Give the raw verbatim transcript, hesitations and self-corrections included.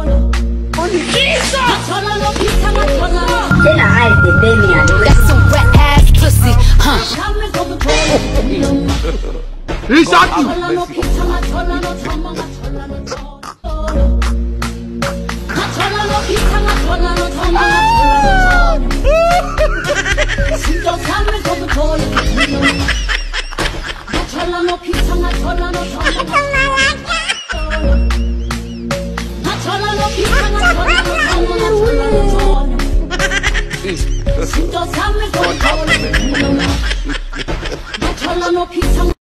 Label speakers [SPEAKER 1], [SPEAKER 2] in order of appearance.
[SPEAKER 1] That's some wet ass pussy, huh?
[SPEAKER 2] Exactly.
[SPEAKER 3] Sinto